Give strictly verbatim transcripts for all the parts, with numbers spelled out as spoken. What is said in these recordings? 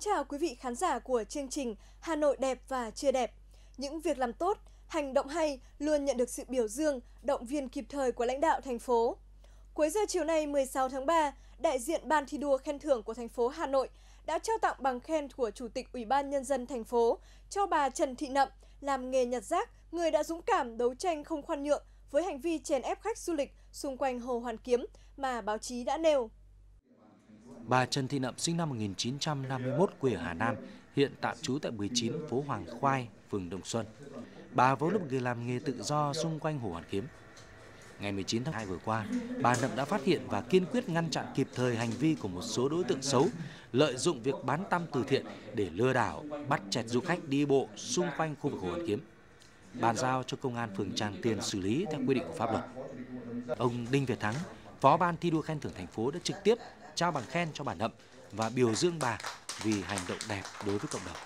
chào quý vị khán giả của chương trình Hà Nội đẹp và chưa đẹp. Những việc làm tốt, hành động hay luôn nhận được sự biểu dương, động viên kịp thời của lãnh đạo thành phố. Cuối giờ chiều nay mười sáu tháng ba, đại diện Ban thi đua khen thưởng của thành phố Hà Nội đã trao tặng bằng khen của Chủ tịch Ủy ban Nhân dân thành phố cho bà Trần Thị Nậm, làm nghề nhặt rác, người đã dũng cảm đấu tranh không khoan nhượng với hành vi chèn ép khách du lịch xung quanh Hồ Hoàn Kiếm mà báo chí đã nêu. Bà Trần Thị Nậm sinh năm một nghìn chín trăm năm mươi mốt, quê ở Hà Nam, hiện tạm trú tại mười chín phố Hoàng Khoai, phường Đồng Xuân. Bà vốn là một người làm nghề tự do xung quanh Hồ Hoàn Kiếm. Ngày mười chín tháng hai vừa qua, bà Nậm đã phát hiện và kiên quyết ngăn chặn kịp thời hành vi của một số đối tượng xấu lợi dụng việc bán tăm từ thiện để lừa đảo, bắt chẹt du khách đi bộ xung quanh khu vực Hồ Hoàn Kiếm, bàn giao cho công an phường Tràng Tiền xử lý theo quy định của pháp luật. Ông Đinh Việt Thắng, Phó Ban thi đua khen thưởng thành phố đã trực tiếp trao bằng khen cho bà Nậm và biểu dương bà vì hành động đẹp đối với cộng đồng.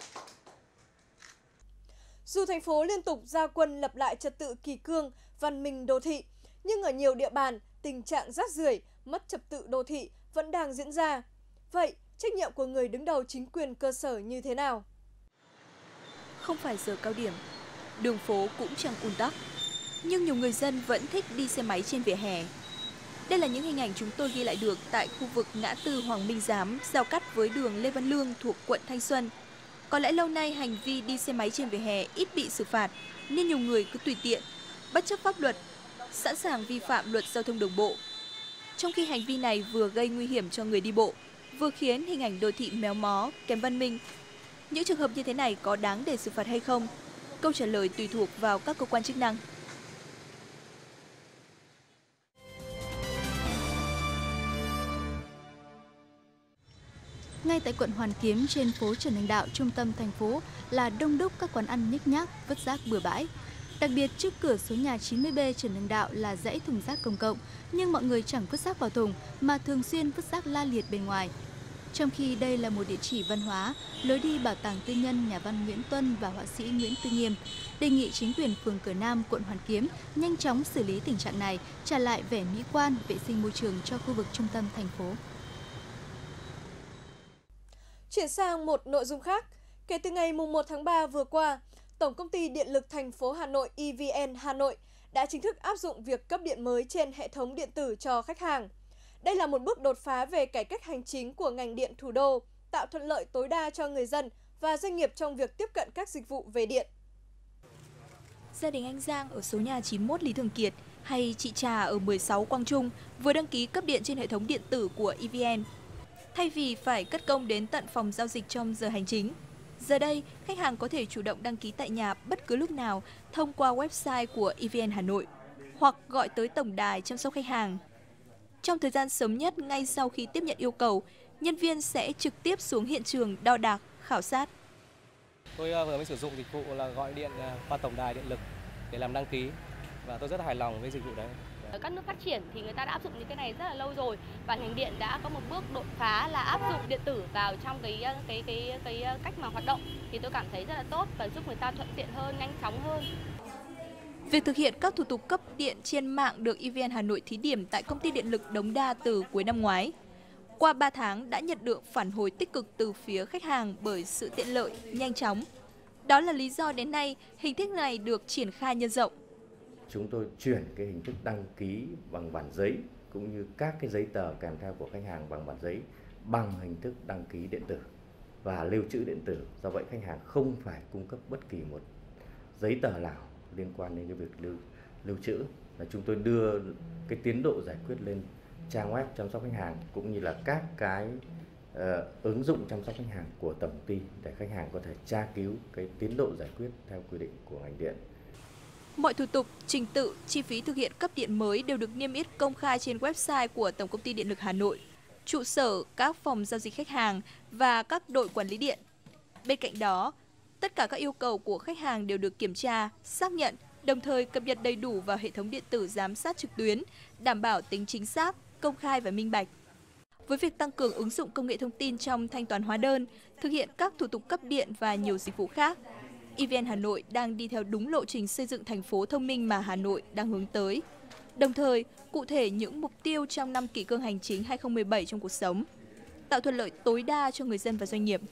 Dù thành phố liên tục ra quân lập lại trật tự kỷ cương, văn minh đô thị, nhưng ở nhiều địa bàn, tình trạng rác rưởi, mất trật tự đô thị vẫn đang diễn ra. Vậy, trách nhiệm của người đứng đầu chính quyền cơ sở như thế nào? Không phải giờ cao điểm, đường phố cũng chẳng ùn tắc, nhưng nhiều người dân vẫn thích đi xe máy trên vỉa hè. Đây là những hình ảnh chúng tôi ghi lại được tại khu vực ngã tư Hoàng Minh Giám, giao cắt với đường Lê Văn Lương thuộc quận Thanh Xuân. Có lẽ lâu nay hành vi đi xe máy trên vỉa hè ít bị xử phạt, nên nhiều người cứ tùy tiện, bất chấp pháp luật, sẵn sàng vi phạm luật giao thông đường bộ. Trong khi hành vi này vừa gây nguy hiểm cho người đi bộ, vừa khiến hình ảnh đô thị méo mó, kém văn minh. Những trường hợp như thế này có đáng để xử phạt hay không? Câu trả lời tùy thuộc vào các cơ quan chức năng. Ngay tại quận Hoàn Kiếm trên phố Trần Hưng Đạo, trung tâm thành phố là đông đúc các quán ăn nhếch nhác, vứt rác bừa bãi. Đặc biệt trước cửa số nhà chín mươi B Trần Hưng Đạo là dãy thùng rác công cộng, nhưng mọi người chẳng vứt rác vào thùng mà thường xuyên vứt rác la liệt bên ngoài. Trong khi đây là một địa chỉ văn hóa, lối đi bảo tàng tư nhân nhà văn Nguyễn Tuân và họa sĩ Nguyễn Tư Nghiêm, đề nghị chính quyền phường Cửa Nam, quận Hoàn Kiếm nhanh chóng xử lý tình trạng này, trả lại vẻ mỹ quan, vệ sinh môi trường cho khu vực trung tâm thành phố. Chuyển sang một nội dung khác, kể từ ngày mùng một tháng ba vừa qua, Tổng công ty Điện lực thành phố Hà Nội E V N Hà Nội đã chính thức áp dụng việc cấp điện mới trên hệ thống điện tử cho khách hàng. Đây là một bước đột phá về cải cách hành chính của ngành điện thủ đô, tạo thuận lợi tối đa cho người dân và doanh nghiệp trong việc tiếp cận các dịch vụ về điện. Gia đình anh Giang ở số nhà chín mươi mốt Lý Thường Kiệt hay chị Trà ở mười sáu Quang Trung vừa đăng ký cấp điện trên hệ thống điện tử của E V N. Thay vì phải cất công đến tận phòng giao dịch trong giờ hành chính, giờ đây khách hàng có thể chủ động đăng ký tại nhà bất cứ lúc nào thông qua website của E V N Hà Nội hoặc gọi tới tổng đài chăm sóc khách hàng. Trong thời gian sớm nhất ngay sau khi tiếp nhận yêu cầu, nhân viên sẽ trực tiếp xuống hiện trường đo đạc, khảo sát. Tôi vừa mới sử dụng dịch vụ là gọi điện qua tổng đài điện lực để làm đăng ký và tôi rất là hài lòng với dịch vụ đấy. Ở các nước phát triển thì người ta đã áp dụng những cái này rất là lâu rồi và ngành điện đã có một bước đột phá là áp dụng điện tử vào trong cái cái cái cái cách mà hoạt động, thì tôi cảm thấy rất là tốt và giúp người ta thuận tiện hơn, nhanh chóng hơn. Việc thực hiện các thủ tục cấp điện trên mạng được E V N Hà Nội thí điểm tại công ty điện lực Đống Đa từ cuối năm ngoái. Qua ba tháng đã nhận được phản hồi tích cực từ phía khách hàng bởi sự tiện lợi, nhanh chóng. Đó là lý do đến nay hình thức này được triển khai nhân rộng. Chúng tôi chuyển cái hình thức đăng ký bằng bản giấy cũng như các cái giấy tờ kèm theo của khách hàng bằng bản giấy bằng hình thức đăng ký điện tử và lưu trữ điện tử. Do vậy khách hàng không phải cung cấp bất kỳ một giấy tờ nào liên quan đến cái việc lưu lưu trữ. Là chúng tôi đưa cái tiến độ giải quyết lên trang web chăm sóc khách hàng cũng như là các cái uh, ứng dụng chăm sóc khách hàng của tổng công ty để khách hàng có thể tra cứu cái tiến độ giải quyết theo quy định của ngành điện. Mọi thủ tục, trình tự, chi phí thực hiện cấp điện mới đều được niêm yết công khai trên website của Tổng công ty Điện lực Hà Nội, trụ sở, các phòng giao dịch khách hàng và các đội quản lý điện. Bên cạnh đó, tất cả các yêu cầu của khách hàng đều được kiểm tra, xác nhận, đồng thời cập nhật đầy đủ vào hệ thống điện tử giám sát trực tuyến, đảm bảo tính chính xác, công khai và minh bạch. Với việc tăng cường ứng dụng công nghệ thông tin trong thanh toán hóa đơn, thực hiện các thủ tục cấp điện và nhiều dịch vụ khác, E V N Hà Nội đang đi theo đúng lộ trình xây dựng thành phố thông minh mà Hà Nội đang hướng tới. Đồng thời, cụ thể những mục tiêu trong năm kỷ cương hành chính hai không một bảy trong cuộc sống. tạo thuận lợi tối đa cho người dân và doanh nghiệp.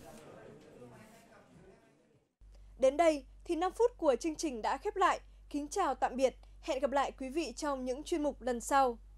Đến đây thì năm phút của chương trình đã khép lại. Kính chào tạm biệt. Hẹn gặp lại quý vị trong những chuyên mục lần sau.